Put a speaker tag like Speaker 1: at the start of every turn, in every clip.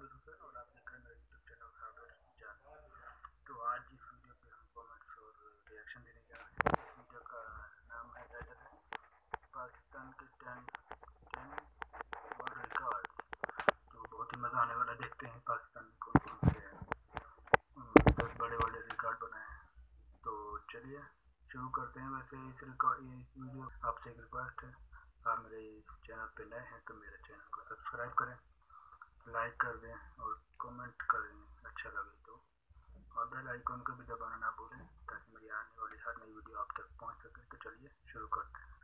Speaker 1: साबिर हुसैन और आप देख रहे हैं मेरे यूट्यूब चैनल साबिर जान। तो आज इस वीडियो पे हम कमेंट्स और रिएक्शन देने जा रहे हैं। इस वीडियो का नाम है टाइटल है पाकिस्तान के 10 वर्ल्ड रिकॉर्ड। तो बहुत ही मज़ा आने वाला, देखते हैं पाकिस्तान में कौन कौन से 10 बड़े बड़े रिकॉर्ड बनाए हैं। तो चलिए शुरू करते हैं। वैसे इस वीडियो आपसे एक रिक्वेस्ट है, आप मेरे चैनल पे नए हैं तो मेरे चैनल को सब्सक्राइब करें, लाइक कर दें और कमेंट करें अच्छा लगे तो, और बेल आइकन को भी दबाना ना भूलें ताकि मेरी आने वाली हर नई वीडियो आप तक पहुंच सके। तो चलिए शुरू करते हैं।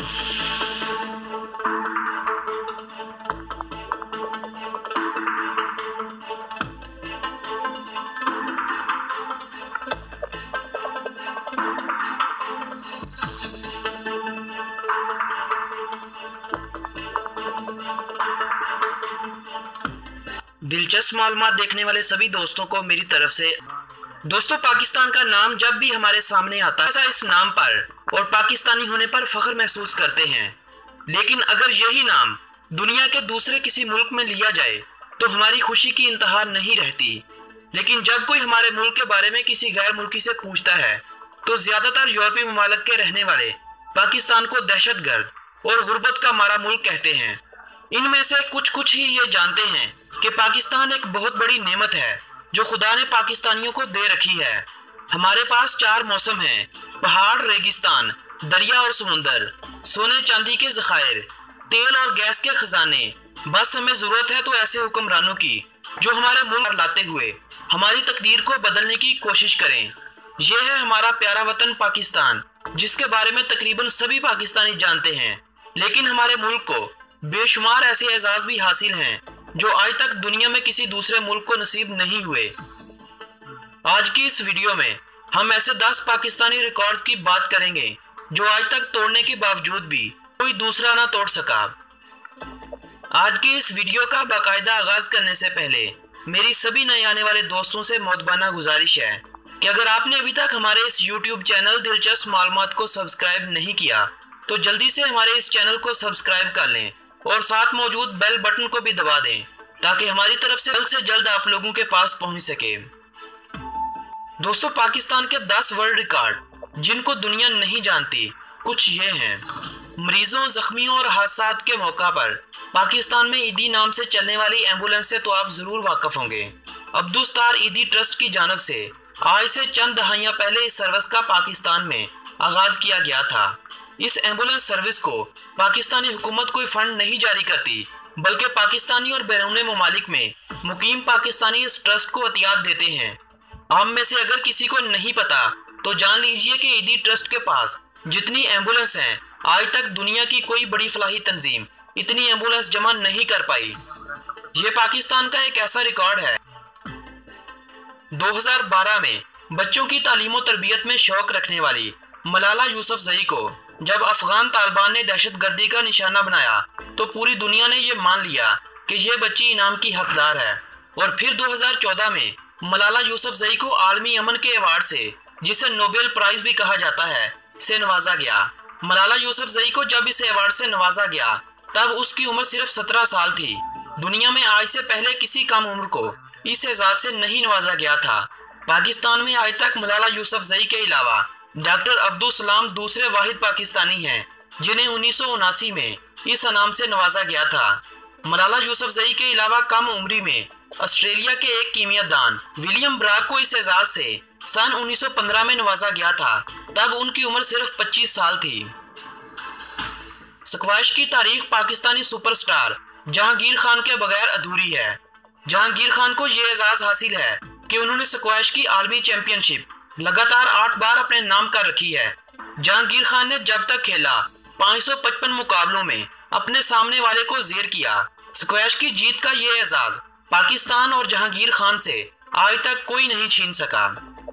Speaker 2: दिलचस्प मालूमात देखने वाले सभी दोस्तों को मेरी तरफ से दोस्तों, पाकिस्तान का नाम जब भी हमारे सामने आता है इस नाम पर और पाकिस्तानी होने पर फख्र महसूस करते हैं। लेकिन अगर यही नाम दुनिया के दूसरे किसी मुल्क में लिया जाए तो हमारी खुशी की इंतहा नहीं रहती। लेकिन जब कोई हमारे मुल्क के बारे में किसी गैर मुल्की से पूछता है तो ज्यादातर यूरोपीय ममालिक के रहने वाले पाकिस्तान को दहशतगर्द और गुर्बत का मारा मुल्क कहते हैं। इनमें से कुछ ही ये जानते हैं कि पाकिस्तान एक बहुत बड़ी नेमत है जो खुदा ने पाकिस्तानियों को दे रखी है। हमारे पास 4 मौसम हैं: पहाड़, रेगिस्तान, दरिया और समुंदर, सोने चांदी के जखायर, तेल और गैस के खजाने। बस हमें जरूरत है तो ऐसे हुक्मरानों की जो हमारे मुल्क लाते हुए हमारी तकदीर को बदलने की कोशिश करें। यह है हमारा प्यारा वतन पाकिस्तान, जिसके बारे में तकरीबन सभी पाकिस्तानी जानते हैं। लेकिन हमारे मुल्क को बेशुमार ऐसे एजाज भी हासिल हैं जो आज तक दुनिया में किसी दूसरे मुल्क को नसीब नहीं हुए। आज की इस वीडियो में हम ऐसे 10 पाकिस्तानी रिकॉर्ड्स की बात करेंगे जो आज तक तोड़ने के बावजूद भी कोई दूसरा ना तोड़ सका। आज की इस वीडियो का बाकायदा आगाज करने से पहले मेरी सभी नए आने वाले दोस्तों से मोहब्बाना गुजारिश है कि अगर आपने अभी तक हमारे इस यूट्यूब चैनल दिलचस्प मालूमात को सब्सक्राइब नहीं किया तो जल्दी से हमारे इस चैनल को सब्सक्राइब कर लें और साथ मौजूद बेल बटन को भी दबा दें ताकि हमारी तरफ से जल्द आप लोगों के पास पहुंच सके। दोस्तों, पाकिस्तान के 10 वर्ल्ड रिकॉर्ड जिनको दुनिया नहीं जानती कुछ ये हैं। मरीजों, जख्मियों और हादसात के मौका पर पाकिस्तान में ईदी नाम से चलने वाली एम्बुलेंस से तो आप जरूर वाकिफ होंगे। अब्दुस्तार ईदी ट्रस्ट की जानब से आज से चंद दहाइयां पहले इस सर्विस का पाकिस्तान में आगाज किया गया था। इस एम्बुलेंस सर्विस को पाकिस्तानी हुकूमत कोई फंड नहीं जारी करती, बल्कि पाकिस्तानी और बैरून ममालिक में मुकीम पाकिस्तानी इस ट्रस्ट को अतियात देते हैं। आप में से अगर किसी को नहीं पता तो जान लीजिए कि ईदी ट्रस्ट के पास जितनी एम्बुलेंस हैं, आज तक दुनिया की कोई बड़ी फलाही तंजीम इतनी एम्बुलेंस जमा नहीं कर पाई। ये पाकिस्तान का एक ऐसा रिकॉर्ड है। 2012 में बच्चों की तालीम और तरबियत में शौक रखने वाली मलाला यूसुफजई को जब अफगान तालिबान ने दहशतगर्दी का निशाना बनाया तो पूरी दुनिया ने यह मान लिया कि यह बच्ची इनाम की हकदार है। और फिर 2014 में मलाला यूसुफजई को आलमी अमन के अवार्ड से, जिसे नोबेल प्राइज भी कहा जाता है, से नवाजा गया। मलाला यूसुफजई को जब इस अवार्ड से नवाजा गया तब उसकी उम्र सिर्फ 17 साल थी। दुनिया में आज से पहले किसी कम उम्र को इस एजाज से नहीं नवाजा गया था। पाकिस्तान में आज तक मलाला यूसुफजई के अलावा डॉक्टर अब्दुल सलाम दूसरे वाहिद पाकिस्तानी हैं जिन्हें 1979 में इस इनाम से नवाजा गया था। मलाला यूसुफजई के अलावा कम उम्री में ऑस्ट्रेलिया के एक कीमियादान विलियम ब्राग को इस एजाज से सन 1915 में नवाजा गया था। तब उनकी उम्र सिर्फ 25 साल थी। स्क्वैश की तारीख पाकिस्तानी सुपरस्टार जहांगीर खान के बगैर अधूरी है। जहांगीर खान को यह एजाज हासिल है कि उन्होंने स्क्वैश की आलमी चैंपियनशिप लगातार 8 बार अपने नाम कर रखी है। जहांगीर खान ने जब तक खेला 555 मुकाबलों में अपने सामने वाले को जेर किया। स्क्वैश की जीत का ये एजाज पाकिस्तान और जहांगीर खान से आज तक कोई नहीं छीन सका।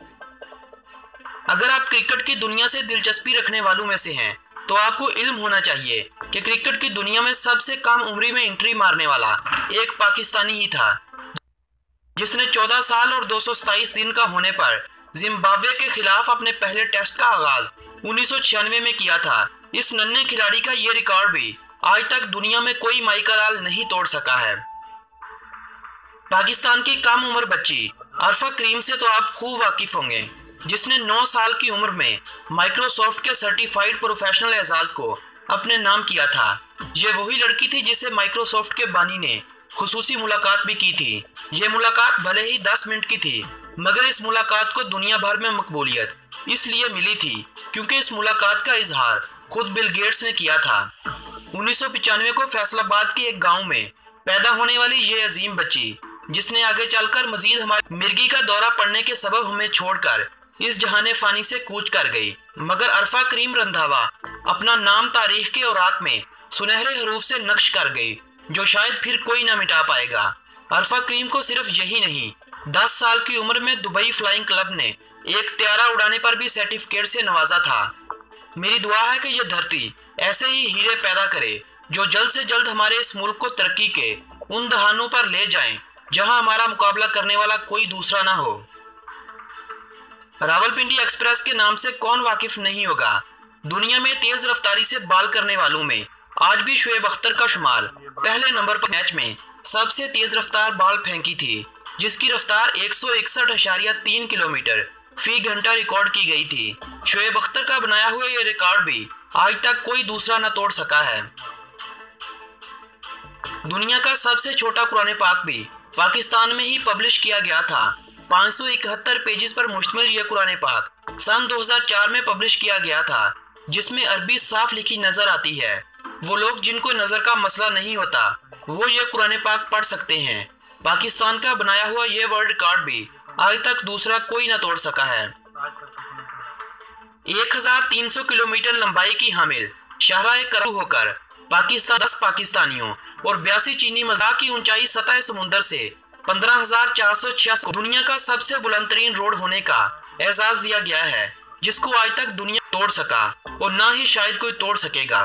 Speaker 2: अगर आप क्रिकेट की दुनिया से दिलचस्पी रखने वालों में से हैं तो आपको इल्म होना चाहिए कि क्रिकेट की दुनिया में सबसे कम उम्री में एंट्री मारने वाला एक पाकिस्तानी ही था, जिसने 14 साल और 227 दिन का होने पर जिम्बाब्वे के खिलाफ अपने पहले टेस्ट का आगाज 1996 में किया था। इस नन्हे खिलाड़ी का यह रिकॉर्ड भी आज तक दुनिया में कोई माइकल नहीं तोड़ सका है। पाकिस्तान की कम उम्र बच्ची अरफा करीम से तो आप खूब वाकिफ होंगे, जिसने 9 साल की उम्र में माइक्रोसॉफ्ट के सर्टिफाइड प्रोफेशनल एजाज को अपने नाम किया था। ये वही लड़की थी जिसे माइक्रोसॉफ्ट के बानी ने खुसूसी मुलाकात भी की थी। ये मुलाकात भले ही 10 मिनट की थी, मगर इस मुलाकात को दुनिया भर में मकबूलियत इसलिए मिली थी क्योंकि इस मुलाकात का इजहार खुद बिल गेट्स ने किया था। 1995 को फैसलाबाद के एक गांव में पैदा होने वाली ये अजीम बच्ची, जिसने आगे चलकर मजीद हमारी मिर्गी का दौरा पड़ने के सबब हमें छोड़कर इस जहाने फानी से कूच कर गई, मगर अरफा करीम रंधावा अपना नाम तारीख के औराक में सुनहरे हरूफ से नक्श कर गई, जो शायद फिर कोई ना मिटा पाएगा। अरफा करीम को सिर्फ यही नहीं, 10 साल की उम्र में दुबई फ्लाइंग क्लब ने एक त्यारा उड़ाने पर भी सर्टिफिकेट से नवाजा था। मेरी दुआ है कि यह धरती ऐसे ही हीरे पैदा करे जो जल्द से जल्द हमारे इस मुल्क को तरक्की के उन दहानों पर ले जाएं जहां हमारा मुकाबला करने वाला कोई दूसरा ना हो। रावलपिंडी एक्सप्रेस के नाम से कौन वाकिफ नहीं होगा। दुनिया में तेज रफ्तारी से बाल करने वालों में आज भी शुएब अख्तर का शुमार पहले नंबर पर। मैच में सबसे तेज रफ्तार बाल फेंकी थी, जिसकी रफ्तार 161.3 किलोमीटर फी घंटा रिकॉर्ड की गई थी। शुएब अख्तर का बनाया हुआ यह रिकॉर्ड भी आज तक कोई दूसरा न तोड़ सका है। दुनिया का सबसे छोटा कुरान पाक भी पाकिस्तान में ही पब्लिश किया गया था। 571 पेजेस पर मुश्तमिल यह कुरान पाक सन 2004 में पब्लिश किया गया था, जिसमें अरबी साफ लिखी नजर आती है। वो लोग जिनको नजर का मसला नहीं होता वो ये कुरान पाक पढ़ सकते हैं। पाकिस्तान का बनाया हुआ ये वर्ल्ड रिकॉर्ड भी आज तक दूसरा कोई न तोड़ सका है। 1300 किलोमीटर लंबाई की हामिल शाहराह कराची होकर पाकिस्तान 10 पाकिस्तानियों और 82 चीनी मजाक की ऊंचाई सतह समुंदर से 15,486 दुनिया का सबसे बुलंद तरीन रोड होने का एजाज दिया गया है, जिसको आज तक दुनिया तोड़ सका और ना ही शायद कोई तोड़ सकेगा।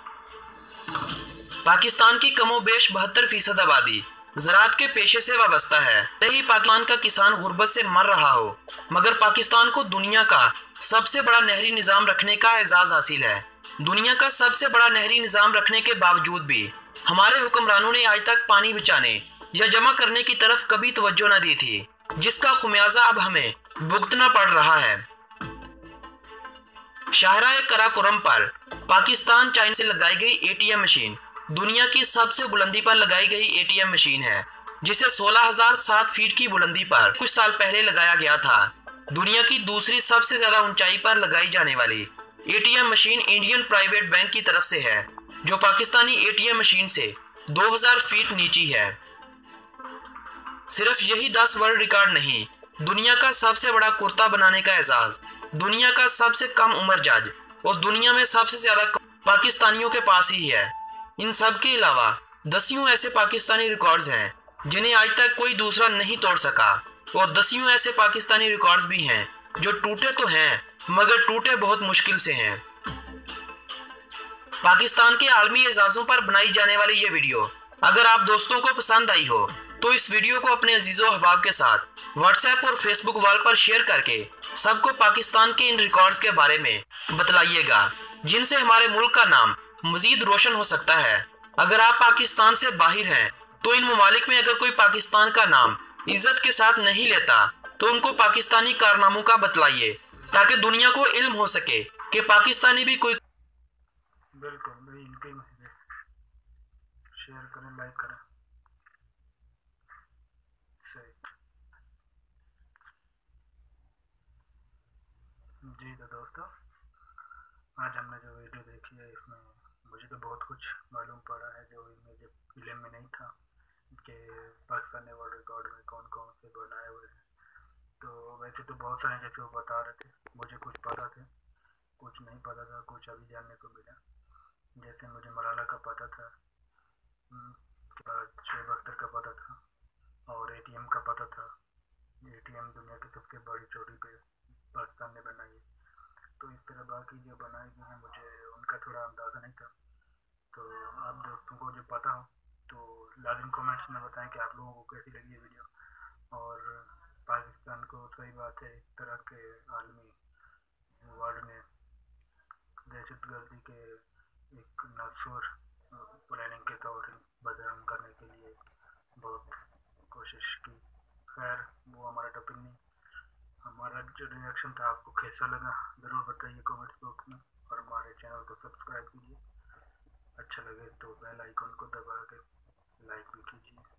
Speaker 2: पाकिस्तान की कमोबेश 72% आबादी ज़राअत के पेशे से वाबस्ता है। यही पाकिस्तान का किसान गुर्बत से मर रहा हो, मगर पाकिस्तान को दुनिया का सबसे बड़ा नहरी निज़ाम रखने का एजाज हासिल है। दुनिया का सबसे बड़ा नहरी निज़ाम रखने के बावजूद भी हमारे हुक्मरानों ने आज तक पानी बचाने या जमा करने की तरफ कभी तवज्जो न दी थी, जिसका खुमियाजा अब हमें भुगतना पड़ रहा है। शाहराह कराकोरम पर पाकिस्तान चाइना से लगाई गई एटीएम मशीन दुनिया की सबसे बुलंदी पर लगाई गई एटीएम मशीन है, जिसे 16,007 फीट की बुलंदी पर कुछ साल पहले लगाया गया था। दुनिया की दूसरी सबसे ज्यादा ऊंचाई पर लगाई जाने वाली ATM machine Indian private bank की तरफ से है, जो पाकिस्तानी एटीएम मशीन से 2000 फीट नीची है। सिर्फ यही 10 वर्ल्ड रिकॉर्ड नहीं, दुनिया का सबसे बड़ा कुर्ता बनाने का एजाज, दुनिया का सबसे कम उम्र जज और दुनिया में सबसे ज्यादा पाकिस्तानियों के पास ही है। इन सब के अलावा 10 ऐसे पाकिस्तानी रिकॉर्ड्स हैं जिन्हें आज तक कोई दूसरा नहीं तोड़ सका, और 10 ऐसे पाकिस्तानी रिकॉर्ड्स भी हैं जो टूटे तो हैं मगर टूटे बहुत मुश्किल से हैं। पाकिस्तान के आलमी एजाजों पर बनाई जाने वाली ये वीडियो अगर आप दोस्तों को पसंद आई हो तो इस वीडियो को अपने अजीजों अहबाब के साथ व्हाट्सएप और फेसबुक वॉल पर शेयर करके सबको पाकिस्तान के इन रिकॉर्ड्स के बारे में बतलाइएगा, जिनसे हमारे मुल्क का नाम मजीद रोशन हो सकता है। अगर आप पाकिस्तान से बाहर हैं तो इन ममालिक में अगर कोई पाकिस्तान का नाम इज्जत के साथ नहीं लेता तो उनको पाकिस्तानी कारनामों का बतलाइए, ताकि दुनिया को इल्म हो सके कि पाकिस्तानी भी कोई।
Speaker 1: बिल्कुल भाई, इनके शेयर करें, लाइक करें। सही जी। तो दोस्तों, आज हमने जो वीडियो देखी है इसमें मुझे तो बहुत कुछ मालूम पड़ा है जो मुझे फिल्म में नहीं था, कि पाकिस्तान ने वर्ल्ड रिकॉर्ड में कौन कौन से बनाए हुए हैं। तो वैसे तो बहुत सारे जैसे वो बता रहे थे, मुझे कुछ पता थे, कुछ नहीं पता था, कुछ अभी जानने को मिला। जैसे मुझे मलाला का पता था, शुएब अख्तर का पता था, और एटीएम का पता था। एटीएम दुनिया की सबसे बड़ी चोटी पे पाकिस्तान ने बनाई है। तो इस तरह बाकी जो बनाए गए हैं मुझे उनका थोड़ा अंदाज़ा नहीं था। तो आप दोस्तों को जो पता हो तो लाजिम कमेंट्स में बताएं कि आप लोगों को कैसी लगी ये वीडियो। और पाकिस्तान को सही बात है, इस तरह के आलमी वर्ल्ड में दहशतगर्दी के एक नसूर प्लानिंग के तौर पर बदनाम करने के लिए बहुत कोशिश खैर वो हमारा टॉपिक नहीं। हमारा जो रिएक्शन था आपको कैसा लगा ज़रूर बताइए कमेंट्स बॉक्स में, और हमारे चैनल को सब्सक्राइब कीजिए। अच्छा लगे तो बेल आइकन को दबा के लाइक भी कीजिए।